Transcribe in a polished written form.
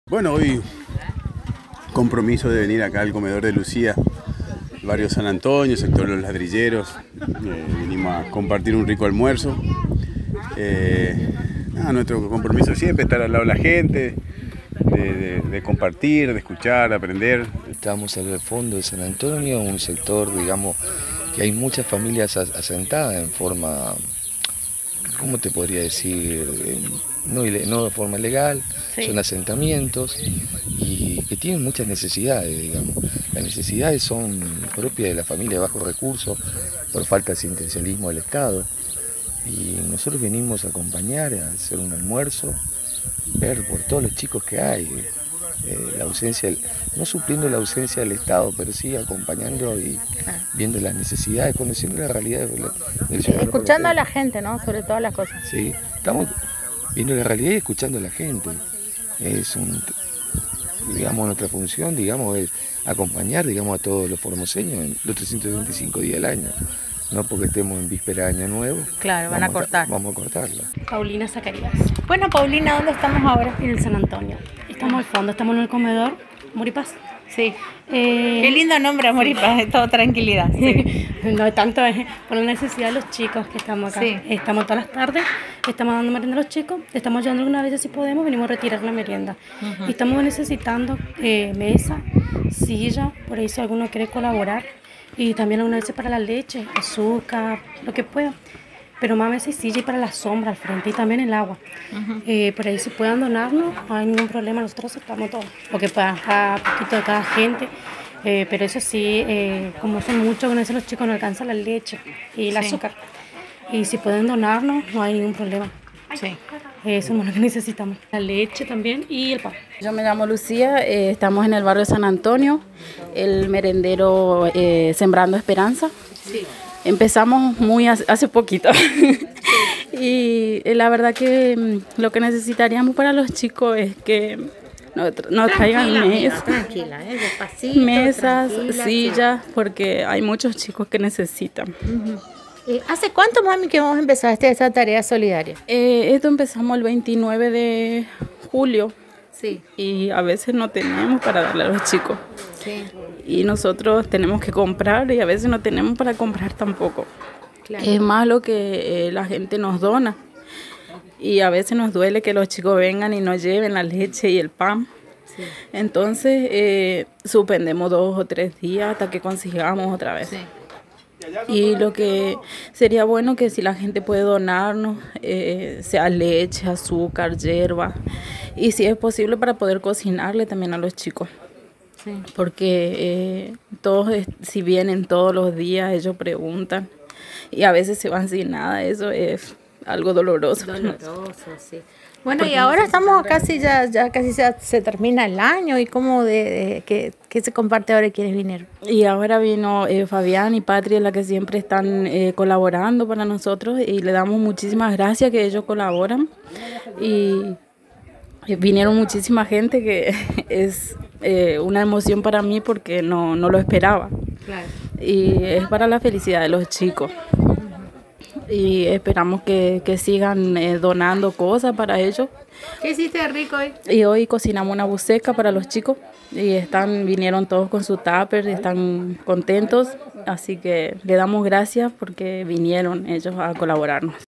Bueno, hoy compromiso de venir acá al comedor de Lucía, barrio San Antonio, sector Los Ladrilleros. Vinimos a compartir un rico almuerzo. Nuestro compromiso siempre estar al lado de la gente, de compartir, de escuchar, de aprender. Estamos en el fondo de San Antonio, un sector, digamos, que hay muchas familias asentadas en forma, ¿cómo te podría decir? No de forma legal, sí. Son asentamientos y que tienen muchas necesidades, digamos. Las necesidades son propias de la familia de bajos recursos por falta de asistencialismo del Estado. Y nosotros venimos a acompañar, a hacer un almuerzo, ver por todos los chicos que hay, la ausencia, no supliendo la ausencia del Estado, pero sí acompañando y viendo las necesidades, conociendo la realidad del ciudadano. Escuchando a la gente, ¿no? Sobre todas las cosas. Sí, estamos viendo la realidad y escuchando a la gente. Digamos, nuestra función, digamos, es acompañar, digamos, a todos los formoseños en los 325 días del año. No porque estemos en víspera de Año Nuevo. Claro, van a cortar. Vamos a cortarla. Paulina Zacarías. Bueno, Paulina, ¿dónde estamos ahora? En el San Antonio. Estamos al fondo, estamos en el comedor. Amor y Paz. Sí. Qué lindo nombre, Amor y Paz, es todo tranquilidad. Sí. No tanto es por la necesidad de los chicos que estamos acá. Sí. Estamos todas las tardes, estamos dando merienda a los chicos, estamos llevando algunas veces si podemos, venimos a retirar la merienda. Y estamos necesitando mesa, silla, por ahí si alguno quiere colaborar. Y también algunas veces para la leche, azúcar, lo que pueda. Pero más veces silla y para la sombra al frente y también el agua. Por ahí si puedan donarnos, no hay ningún problema, nosotros aceptamos todo. Porque para cada poquito de cada gente. Pero eso sí, como son muchos, con eso los chicos no alcanzan la leche y el azúcar. Y si pueden donarnos, no hay ningún problema. Sí. Eso es lo que necesitamos. La leche también y el pan. Yo me llamo Lucía, estamos en el barrio San Antonio, el merendero Sembrando Esperanza. Sí. Empezamos hace poquito. Y la verdad que lo que necesitaríamos para los chicos es que nos traigan mesas, sillas, porque hay muchos chicos que necesitan. ¿Hace cuánto, mami, que vamos a empezar esta tarea solidaria? Esto empezamos el 29 de julio. Sí. Y a veces no tenemos para darle a los chicos. Sí. Y nosotros tenemos que comprar y a veces no tenemos para comprar tampoco. Claro. Es más lo que la gente nos dona. Y a veces nos duele que los chicos vengan y nos lleven la leche y el pan. Sí. Entonces suspendemos 2 o 3 días hasta que consigamos otra vez. Sí. Y lo que sería bueno que si la gente puede donarnos, sea leche, azúcar, hierba, y si es posible para poder cocinarle también a los chicos. Sí. Porque todos, si vienen todos los días, ellos preguntan y a veces se van sin nada, eso es algo doloroso. Doloroso, sí. Bueno, y ahora estamos casi ya casi se termina el año. ¿Y cómo qué se comparte ahora y quiénes vinieron? Y ahora vino Fabián y Patria, la que siempre están colaborando para nosotros, y le damos muchísimas gracias que ellos colaboran. Y vinieron muchísima gente que es una emoción para mí porque no lo esperaba. Claro. Y es para la felicidad de los chicos. Y esperamos que sigan donando cosas para ellos. ¿Qué hiciste rico hoy? Y hoy cocinamos una buceca para los chicos y vinieron todos con su tupper y están contentos, así que le damos gracias porque vinieron ellos a colaborarnos.